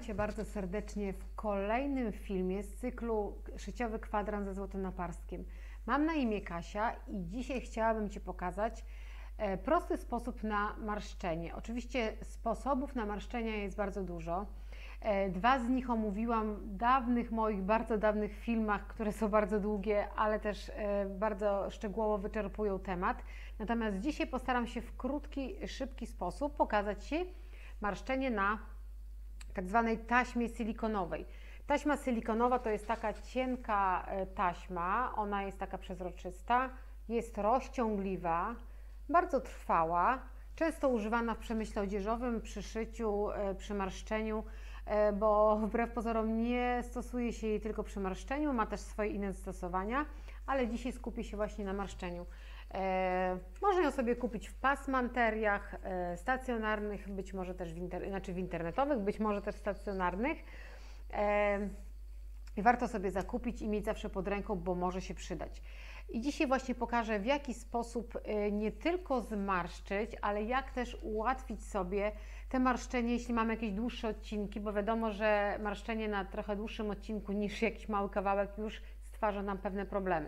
Cię bardzo serdecznie w kolejnym filmie z cyklu Szyciowy kwadrans ze złotonaparskiem. Mam na imię Kasia i dzisiaj chciałabym Ci pokazać prosty sposób na marszczenie. Oczywiście sposobów na marszczenia jest bardzo dużo. Dwa z nich omówiłam w dawnych moich, bardzo dawnych filmach, które są bardzo długie, ale też bardzo szczegółowo wyczerpują temat. Natomiast dzisiaj postaram się w krótki, szybki sposób pokazać Ci marszczenie na tak zwanej taśmie silikonowej. Taśma silikonowa to jest taka cienka taśma, ona jest taka przezroczysta, jest rozciągliwa, bardzo trwała, często używana w przemyśle odzieżowym, przy szyciu, przy marszczeniu, bo wbrew pozorom nie stosuje się jej tylko przy marszczeniu, ma też swoje inne zastosowania, ale dzisiaj skupię się właśnie na marszczeniu. Można ją sobie kupić w pasmanteriach stacjonarnych, być może też w internetowych, być może też stacjonarnych. I warto sobie zakupić i mieć zawsze pod ręką, bo może się przydać. I dzisiaj właśnie pokażę, w jaki sposób nie tylko zmarszczyć, ale jak też ułatwić sobie te marszczenie, jeśli mamy jakieś dłuższe odcinki, bo wiadomo, że marszczenie na trochę dłuższym odcinku niż jakiś mały kawałek już stwarza nam pewne problemy.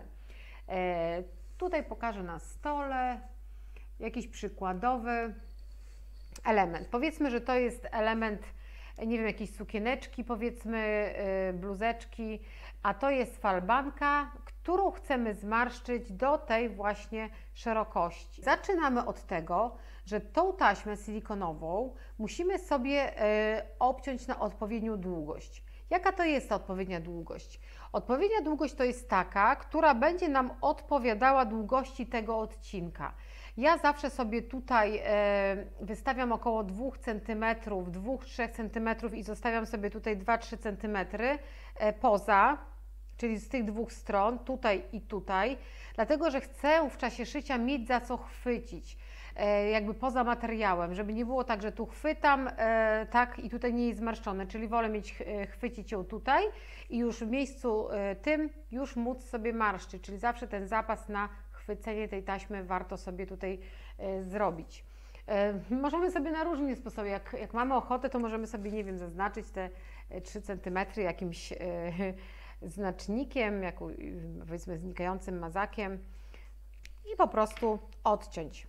Tutaj pokażę na stole jakiś przykładowy element. Powiedzmy, że to jest element, nie wiem, jakiejś sukieneczki, powiedzmy, bluzeczki, a to jest falbanka, którą chcemy zmarszczyć do tej właśnie szerokości. Zaczynamy od tego, że tą taśmę silikonową musimy sobie obciąć na odpowiednią długość. Jaka to jest ta odpowiednia długość? Odpowiednia długość to jest taka, która będzie nam odpowiadała długości tego odcinka. Ja zawsze sobie tutaj wystawiam około 2 cm, 2-3 cm i zostawiam sobie tutaj 2-3 cm poza, czyli z tych dwóch stron, tutaj i tutaj, dlatego że chcę w czasie szycia mieć za co chwycić, jakby poza materiałem, żeby nie było tak, że tu chwytam, tak, i tutaj nie jest zmarszczone, czyli wolę mieć, chwycić ją tutaj i już w miejscu tym już móc sobie marszczyć, czyli zawsze ten zapas na chwycenie tej taśmy warto sobie tutaj zrobić. Możemy sobie na różne sposoby, jak mamy ochotę, to możemy sobie, nie wiem, zaznaczyć te 3 cm jakimś znacznikiem, powiedzmy znikającym mazakiem i po prostu odciąć.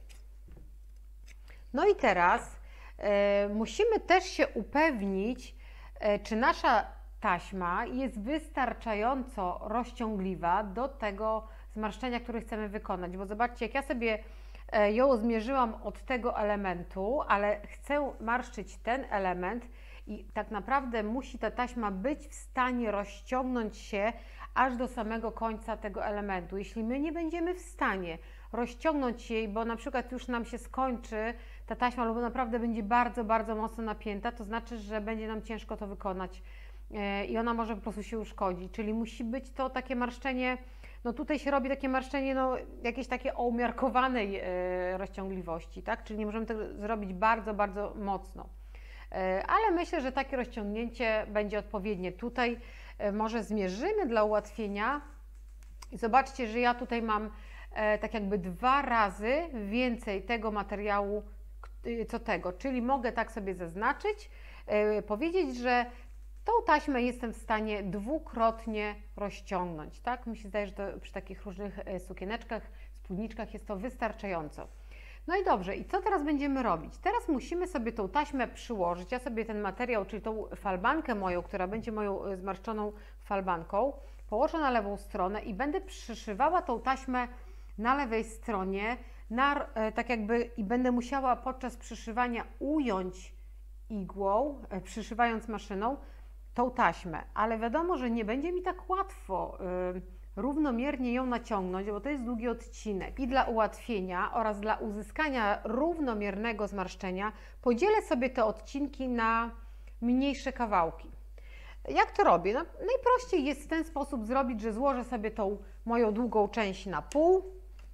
No i teraz musimy też się upewnić, czy nasza taśma jest wystarczająco rozciągliwa do tego zmarszczenia, który chcemy wykonać, bo zobaczcie, jak ja sobie ją zmierzyłam od tego elementu, ale chcę marszczyć ten element i tak naprawdę musi ta taśma być w stanie rozciągnąć się aż do samego końca tego elementu. Jeśli my nie będziemy w stanie rozciągnąć jej, bo na przykład już nam się skończy ta taśma lub naprawdę będzie bardzo, bardzo mocno napięta, to znaczy, że będzie nam ciężko to wykonać i ona może po prostu się uszkodzić, czyli musi być to takie marszczenie. No tutaj się robi takie marszczenie, no jakieś takie o umiarkowanej rozciągliwości, tak? Czyli nie możemy tego zrobić bardzo, bardzo mocno. Ale myślę, że takie rozciągnięcie będzie odpowiednie. Tutaj może zmierzymy dla ułatwienia i zobaczcie, że ja tutaj mam tak jakby 2 razy więcej tego materiału co tego, czyli mogę tak sobie zaznaczyć, powiedzieć, że tą taśmę jestem w stanie dwukrotnie rozciągnąć, tak? Mi się zdaje, że to przy takich różnych sukieneczkach, spódniczkach jest to wystarczająco. No i dobrze, i co teraz będziemy robić? Teraz musimy sobie tą taśmę przyłożyć. Ja sobie ten materiał, czyli tą falbankę moją, która będzie moją zmarszczoną falbanką, położę na lewą stronę i będę przyszywała tą taśmę na lewej stronie, tak jakby, i będę musiała podczas przyszywania ująć igłą, przyszywając maszyną, tą taśmę, ale wiadomo, że nie będzie mi tak łatwo równomiernie ją naciągnąć, bo to jest długi odcinek. I dla ułatwienia oraz dla uzyskania równomiernego zmarszczenia podzielę sobie te odcinki na mniejsze kawałki. Jak to robię? No, najprościej jest w ten sposób zrobić, że złożę sobie tą moją długą część na pół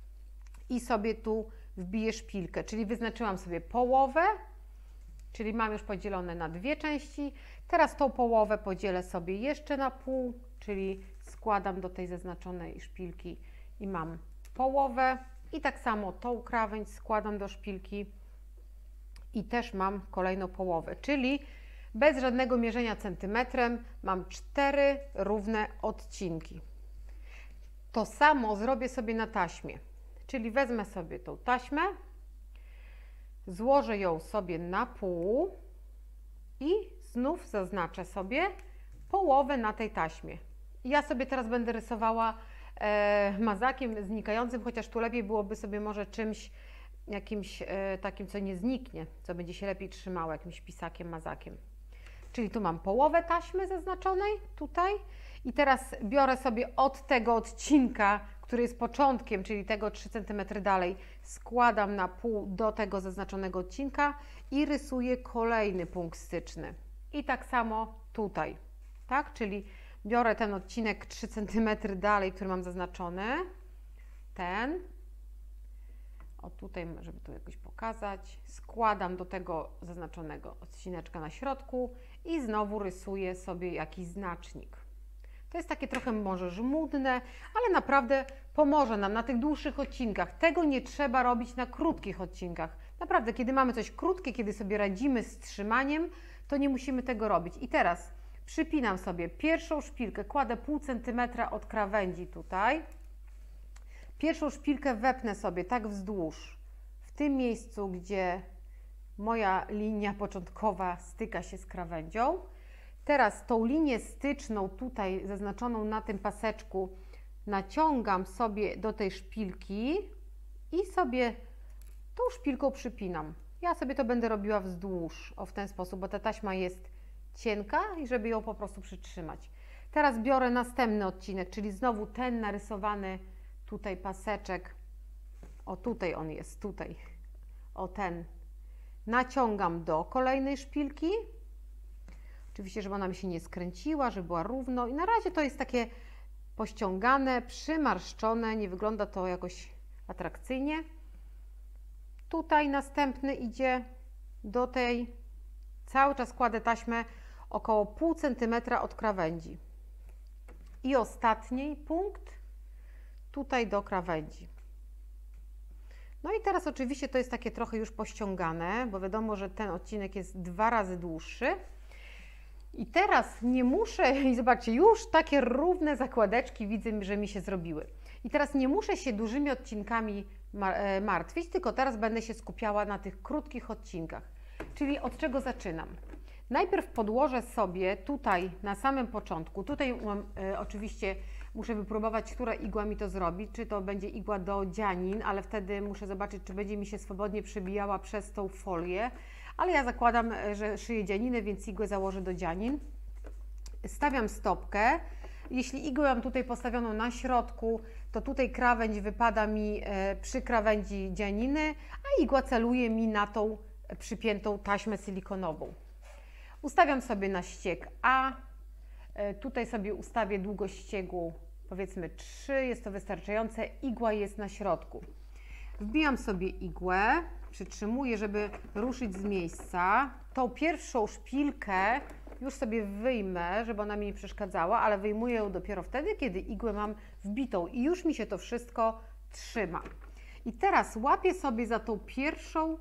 i sobie tu wbiję szpilkę, czyli wyznaczyłam sobie połowę, czyli mam już podzielone na 2 części. Teraz tą połowę podzielę sobie jeszcze na pół, czyli składam do tej zaznaczonej szpilki i mam połowę. I tak samo tą krawędź składam do szpilki i też mam kolejną połowę. Czyli Bez żadnego mierzenia centymetrem mam 4 równe odcinki. To samo zrobię sobie na taśmie, czyli wezmę sobie tą taśmę, złożę ją sobie na pół i znów zaznaczę sobie połowę na tej taśmie. Ja sobie teraz będę rysowała mazakiem znikającym, chociaż tu lepiej byłoby sobie może czymś jakimś takim, co nie zniknie, co będzie się lepiej trzymało, jakimś pisakiem, mazakiem. Czyli tu mam połowę taśmy zaznaczonej, tutaj. I teraz biorę sobie od tego odcinka, który jest początkiem, czyli tego 3 cm dalej, składam na pół do tego zaznaczonego odcinka i rysuję kolejny punkt styczny. I tak samo tutaj, tak? Czyli biorę ten odcinek 3 cm dalej, który mam zaznaczony, ten, o tutaj, żeby to jakoś pokazać, składam do tego zaznaczonego odcineczka na środku i znowu rysuję sobie jakiś znacznik. To jest takie trochę może żmudne, ale naprawdę pomoże nam na tych dłuższych odcinkach. Tego nie trzeba robić na krótkich odcinkach. Naprawdę, kiedy mamy coś krótkie, kiedy sobie radzimy z trzymaniem, to nie musimy tego robić. I teraz przypinam sobie pierwszą szpilkę, kładę pół centymetra od krawędzi tutaj. Pierwszą szpilkę wepnę sobie tak wzdłuż, w tym miejscu, gdzie moja linia początkowa styka się z krawędzią. Teraz tą linię styczną tutaj zaznaczoną na tym paseczku naciągam sobie do tej szpilki i sobie tą szpilką przypinam. Ja sobie to będę robiła wzdłuż, w ten sposób, bo ta taśma jest cienka i żeby ją po prostu przytrzymać. Teraz biorę następny odcinek, czyli znowu ten narysowany tutaj paseczek, o tutaj on jest, tutaj, o ten, naciągam do kolejnej szpilki, oczywiście, żeby ona mi się nie skręciła, żeby była równo i na razie to jest takie pościągane, przymarszczone, nie wygląda to jakoś atrakcyjnie. Tutaj następny idzie do tej, cały czas kładę taśmę około pół centymetra od krawędzi i ostatni punkt tutaj do krawędzi. No i teraz oczywiście to jest takie trochę już pościągane, bo wiadomo, że ten odcinek jest 2 razy dłuższy. I teraz nie muszę, i zobaczcie, już takie równe zakładeczki widzę, że mi się zrobiły. I teraz nie muszę się dużymi odcinkami martwić, tylko teraz będę się skupiała na tych krótkich odcinkach. Czyli od czego zaczynam? Najpierw podłożę sobie tutaj na samym początku, tutaj mam, oczywiście muszę wypróbować, która igła mi to zrobi, czy to będzie igła do dzianin, ale wtedy muszę zobaczyć, czy będzie mi się swobodnie przebijała przez tą folię, ale ja zakładam, że szyję dzianiny, więc igłę założę do dzianin. Stawiam stopkę. Jeśli igłę mam tutaj postawioną na środku, to tutaj krawędź wypada mi przy krawędzi dzianiny, a igła celuje mi na tą przypiętą taśmę silikonową. Ustawiam sobie na ścieg A, tutaj sobie ustawię długość ściegu powiedzmy 3, jest to wystarczające, igła jest na środku. Wbijam sobie igłę, przytrzymuję, żeby ruszyć z miejsca. Tą pierwszą szpilkę już sobie wyjmę, żeby ona mi nie przeszkadzała, ale wyjmuję ją dopiero wtedy, kiedy igłę mam wbitą i już mi się to wszystko trzyma. I teraz łapię sobie za tą pierwszą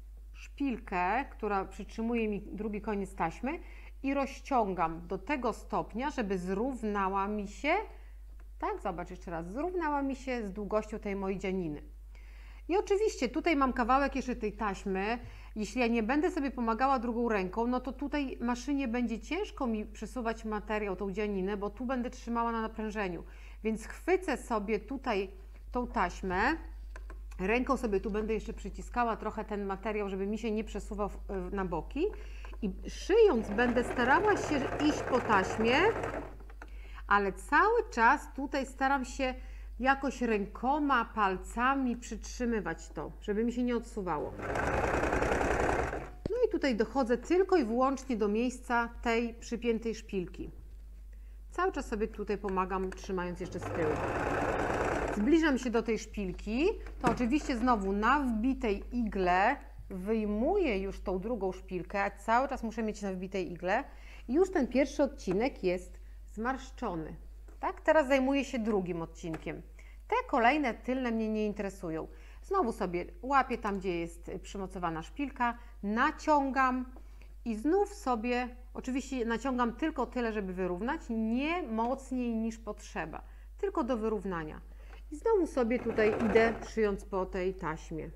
szpilkę, która przytrzymuje mi drugi koniec taśmy i rozciągam do tego stopnia, żeby zrównała mi się, tak, zobacz jeszcze raz, zrównała mi się z długością tej mojej dzianiny. I oczywiście tutaj mam kawałek jeszcze tej taśmy. Jeśli ja nie będę sobie pomagała drugą ręką, no to tutaj maszynie będzie ciężko mi przesuwać materiał, tą dzianinę, bo tu będę trzymała na naprężeniu. Więc chwycę sobie tutaj tą taśmę, ręką sobie tu będę jeszcze przyciskała trochę ten materiał, żeby mi się nie przesuwał na boki i szyjąc będę starała się iść po taśmie, ale cały czas tutaj staram się jakoś rękoma, palcami przytrzymywać to, żeby mi się nie odsuwało. No i tutaj dochodzę tylko i wyłącznie do miejsca tej przypiętej szpilki. Cały czas sobie tutaj pomagam, trzymając jeszcze z tyłu. Zbliżam się do tej szpilki, to oczywiście znowu na wbitej igle wyjmuję już tą drugą szpilkę, a cały czas muszę mieć na wbitej igle i już ten pierwszy odcinek jest zmarszczony. Tak? Teraz zajmuję się drugim odcinkiem. Te kolejne tylne mnie nie interesują. Znowu sobie łapię tam, gdzie jest przymocowana szpilka, naciągam i znów sobie Oczywiście naciągam tylko tyle, żeby wyrównać, nie mocniej niż potrzeba, tylko do wyrównania. I znowu sobie tutaj idę szyjąc po tej taśmie.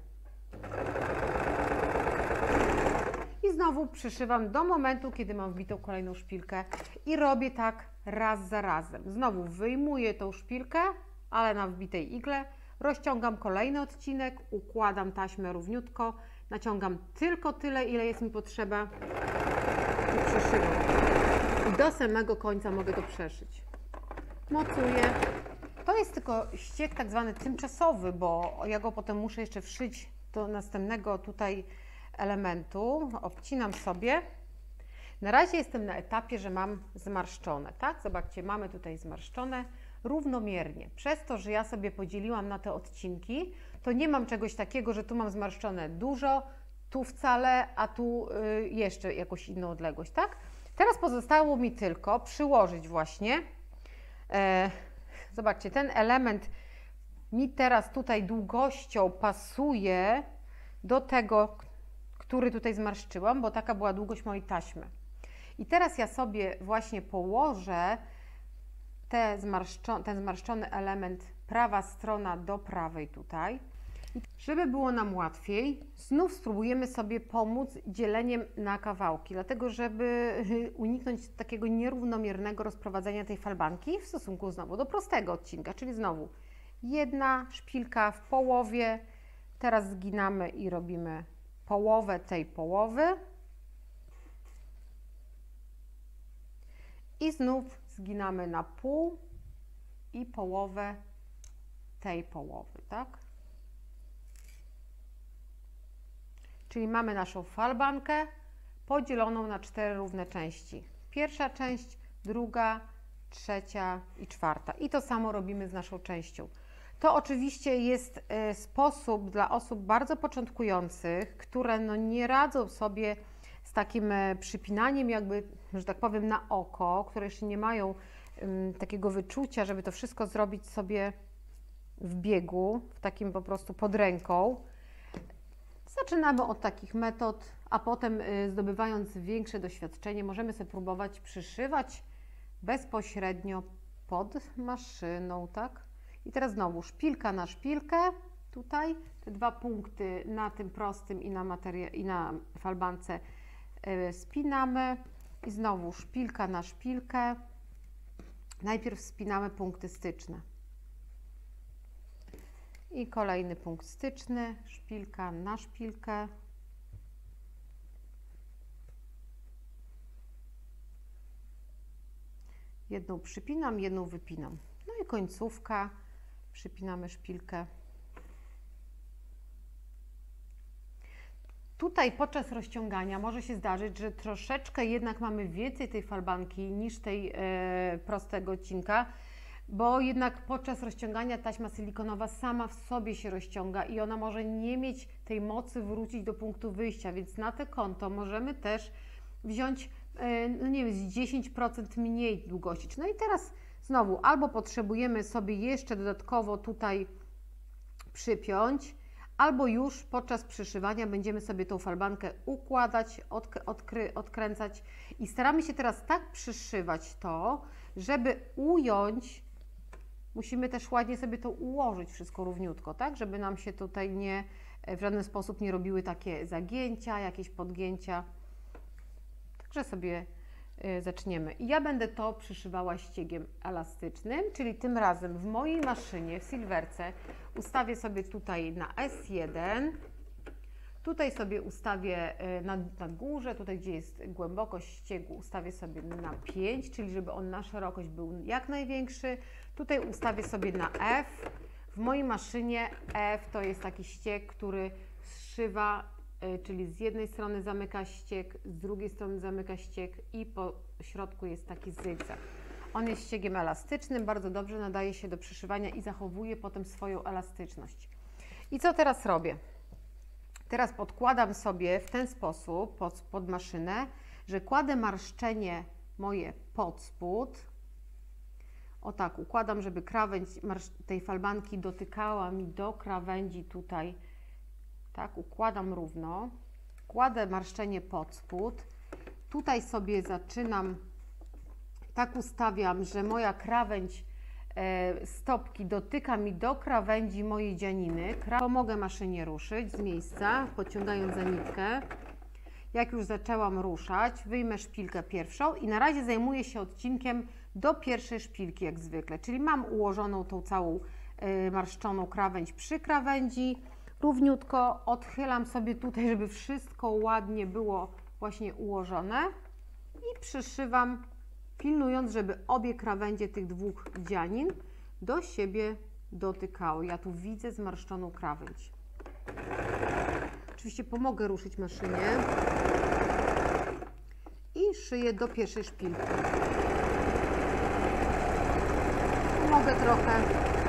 I znowu przyszywam do momentu, kiedy mam wbitą kolejną szpilkę i robię tak raz za razem. Znowu wyjmuję tą szpilkę, ale na wbitej igle, rozciągam kolejny odcinek, układam taśmę równiutko, naciągam tylko tyle, ile jest mi potrzeba i przyszywam. I do samego końca mogę to przeszyć. Mocuję. To jest tylko ścieg tak zwany tymczasowy, bo ja go potem muszę jeszcze wszyć do następnego tutaj elementu. Obcinam sobie. Na razie jestem na etapie, że mam zmarszczone, tak? Zobaczcie, mamy tutaj zmarszczone równomiernie. Przez to, że ja sobie podzieliłam na te odcinki, to nie mam czegoś takiego, że tu mam zmarszczone dużo, tu wcale, a tu jeszcze jakąś inną odległość, tak? Teraz pozostało mi tylko przyłożyć właśnie, zobaczcie, ten element mi teraz tutaj długością pasuje do tego, który tutaj zmarszczyłam, bo taka była długość mojej taśmy. I teraz ja sobie właśnie położę ten zmarszczony element, prawa strona do prawej tutaj. I żeby było nam łatwiej, znów spróbujemy sobie pomóc dzieleniem na kawałki, dlatego żeby uniknąć takiego nierównomiernego rozprowadzenia tej falbanki w stosunku znowu do prostego odcinka, czyli znowu jedna szpilka w połowie, teraz zginamy i robimy połowę tej połowy i znów zginamy na pół i połowę tej połowy, tak? Czyli mamy naszą falbankę podzieloną na 4 równe części. Pierwsza część, druga, trzecia i czwarta. I to samo robimy z naszą częścią. To oczywiście jest sposób dla osób bardzo początkujących, które no nie radzą sobie z takim przypinaniem jakby, że tak powiem, na oko, które jeszcze nie mają takiego wyczucia, żeby to wszystko zrobić sobie w biegu, w takim po prostu pod ręką. Zaczynamy od takich metod, a potem zdobywając większe doświadczenie, możemy sobie próbować przyszywać bezpośrednio pod maszyną, tak? I teraz znowu szpilka na szpilkę, tutaj te 2 punkty na tym prostym i na falbance spinamy i znowu szpilka na szpilkę. Najpierw spinamy punkty styczne. I kolejny punkt styczny, szpilka na szpilkę. Jedną przypinam, jedną wypinam. No i końcówka, przypinamy szpilkę. Tutaj podczas rozciągania może się zdarzyć, że troszeczkę jednak mamy więcej tej falbanki niż tej prostego odcinka, bo jednak podczas rozciągania taśma silikonowa sama w sobie się rozciąga i ona może nie mieć tej mocy wrócić do punktu wyjścia, więc na te konto możemy też wziąć, no nie wiem, z 10% mniej długości. No i teraz znowu albo potrzebujemy sobie jeszcze dodatkowo tutaj przypiąć, albo już podczas przyszywania będziemy sobie tą falbankę układać, odkręcać i staramy się teraz tak przyszywać to, żeby ująć, musimy też ładnie sobie to ułożyć wszystko równiutko, tak, żeby nam się tutaj w żaden sposób nie robiły takie zagięcia, jakieś podgięcia. Także sobie zaczniemy. I ja będę to przyszywała ściegiem elastycznym, czyli tym razem w mojej maszynie, w Silverce, ustawię sobie tutaj na S1, tutaj sobie ustawię na górze, tutaj gdzie jest głębokość ściegu, ustawię sobie na 5, czyli żeby on na szerokość był jak największy. Tutaj ustawię sobie na F. W mojej maszynie F to jest taki ścieg, który zszywa, czyli z jednej strony zamyka ścieg, z drugiej strony zamyka ścieg i po środku jest taki zygzak. On jest ściegiem elastycznym, bardzo dobrze nadaje się do przyszywania i zachowuje potem swoją elastyczność. I co teraz robię? Teraz podkładam sobie w ten sposób pod maszynę, że kładę marszczenie moje pod spód. O tak, układam, żeby krawędź tej falbanki dotykała mi do krawędzi tutaj. Tak, układam równo. Kładę marszczenie pod spód. Tutaj sobie zaczynam, tak ustawiam, że moja krawędź stopki dotyka mi do krawędzi mojej dzianiny. Pomogę maszynie ruszyć z miejsca, podciągając za nitkę. Jak już zaczęłam ruszać, wyjmę szpilkę pierwszą i na razie zajmuję się odcinkiem do pierwszej szpilki, jak zwykle. Czyli mam ułożoną tą całą marszczoną krawędź przy krawędzi. Równiutko odchylam sobie tutaj, żeby wszystko ładnie było właśnie ułożone i przyszywam, pilnując, żeby obie krawędzie tych dwóch dzianin do siebie dotykały. Ja tu widzę zmarszczoną krawędź. Oczywiście pomogę ruszyć maszynie i szyję do pierwszej szpilki. Pomogę trochę.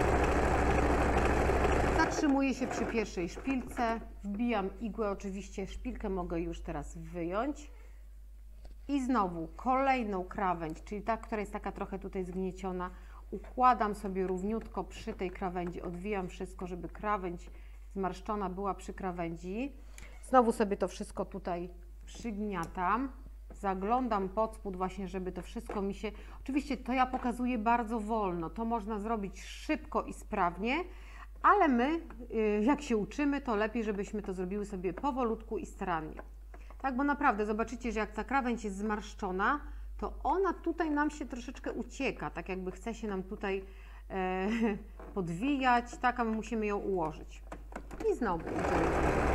Zatrzymuję się przy pierwszej szpilce, wbijam igłę, oczywiście szpilkę mogę już teraz wyjąć. I znowu kolejną krawędź, czyli ta, która jest taka trochę tutaj zgnieciona, układam sobie równiutko przy tej krawędzi, odwijam wszystko, żeby krawędź zmarszczona była przy krawędzi. Znowu sobie to wszystko tutaj przygniatam, zaglądam pod spód właśnie, żeby to wszystko mi się... Oczywiście to ja pokazuję bardzo wolno, to można zrobić szybko i sprawnie, ale my, jak się uczymy, to lepiej, żebyśmy to zrobiły sobie powolutku i starannie. Tak, bo naprawdę zobaczycie, że jak ta krawędź jest zmarszczona, to ona tutaj nam się troszeczkę ucieka, tak jakby chce się nam tutaj podwijać, tak, a my musimy ją ułożyć. I znowu idziemy.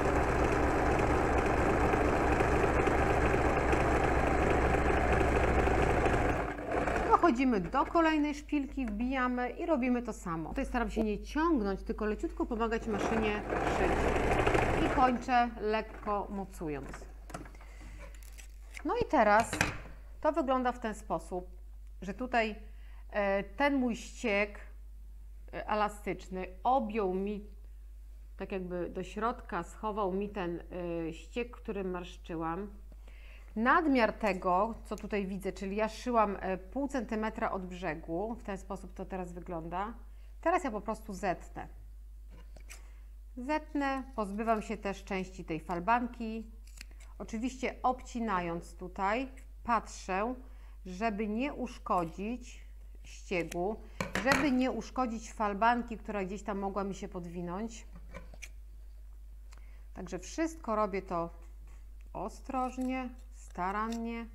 Dochodzimy do kolejnej szpilki, wbijamy i robimy to samo. Tutaj staram się nie ciągnąć, tylko leciutko pomagać maszynie szyć. I kończę lekko mocując. No i teraz to wygląda w ten sposób, że tutaj ten mój ścieg elastyczny objął mi, tak jakby do środka schował mi ten ścieg, który marszczyłam. Nadmiar tego, co tutaj widzę, czyli ja szyłam pół centymetra od brzegu, w ten sposób to teraz wygląda. Teraz ja po prostu zetnę. Zetnę, pozbywam się też części tej falbanki. Oczywiście obcinając tutaj, patrzę, żeby nie uszkodzić ściegu, żeby nie uszkodzić falbanki, która gdzieś tam mogła mi się podwinąć. Także wszystko robię to ostrożnie, starannie.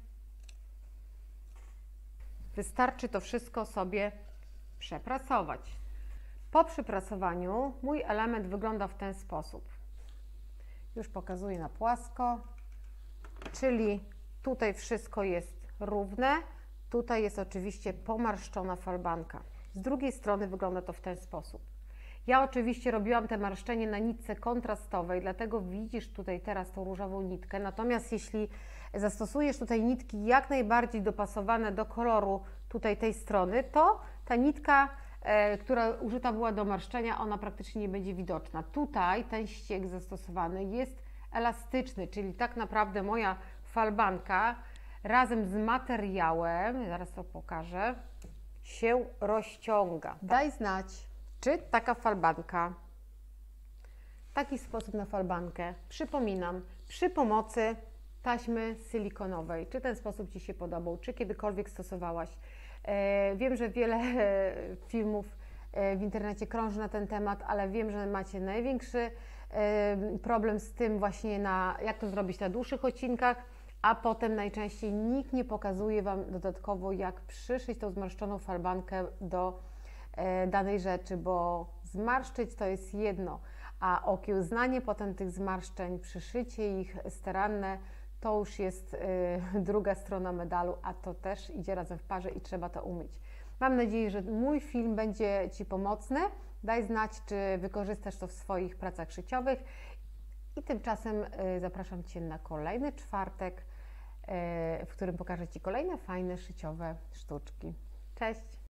Wystarczy to wszystko sobie przeprasować. Po przyprasowaniu mój element wygląda w ten sposób. Już pokazuję na płasko, czyli tutaj wszystko jest równe, tutaj jest oczywiście pomarszczona falbanka. Z drugiej strony wygląda to w ten sposób. Ja oczywiście robiłam te marszczenie na nitce kontrastowej, dlatego widzisz tutaj teraz tą różową nitkę. Natomiast jeśli zastosujesz tutaj nitki jak najbardziej dopasowane do koloru tutaj tej strony, to ta nitka, która użyta była do marszczenia, ona praktycznie nie będzie widoczna. Tutaj ten ścieg zastosowany jest elastyczny, czyli tak naprawdę moja falbanka razem z materiałem, zaraz to pokażę, się rozciąga. Daj znać, czy taka falbanka, taki sposób na falbankę, przypominam, przy pomocy taśmy silikonowej, czy ten sposób Ci się podobał, czy kiedykolwiek stosowałaś. Wiem, że wiele filmów w internecie krąży na ten temat, ale wiem, że macie największy problem z tym właśnie, jak to zrobić na dłuższych odcinkach, a potem najczęściej nikt nie pokazuje Wam dodatkowo, jak przyszyć tą zmarszczoną falbankę do danej rzeczy, bo zmarszczyć to jest jedno, a okiełznanie potem tych zmarszczeń, przyszycie ich staranne, to już jest druga strona medalu, a to też idzie razem w parze i trzeba to umieć. Mam nadzieję, że mój film będzie Ci pomocny. Daj znać, czy wykorzystasz to w swoich pracach szyciowych. I tymczasem zapraszam Cię na kolejny czwartek, w którym pokażę Ci kolejne fajne szyciowe sztuczki. Cześć!